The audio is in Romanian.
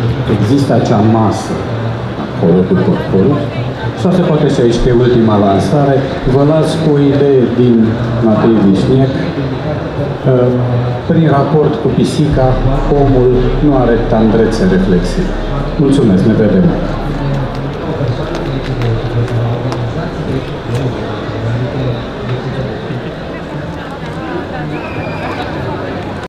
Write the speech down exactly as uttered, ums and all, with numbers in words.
există acea masă acolo cu corporul, sau se poate și aici că e ultima lansare. Vă las cu o idee din Matei Vișniec. Prin raport cu pisica, omul nu are tandrețe reflexive. Mulțumesc, ne vedem!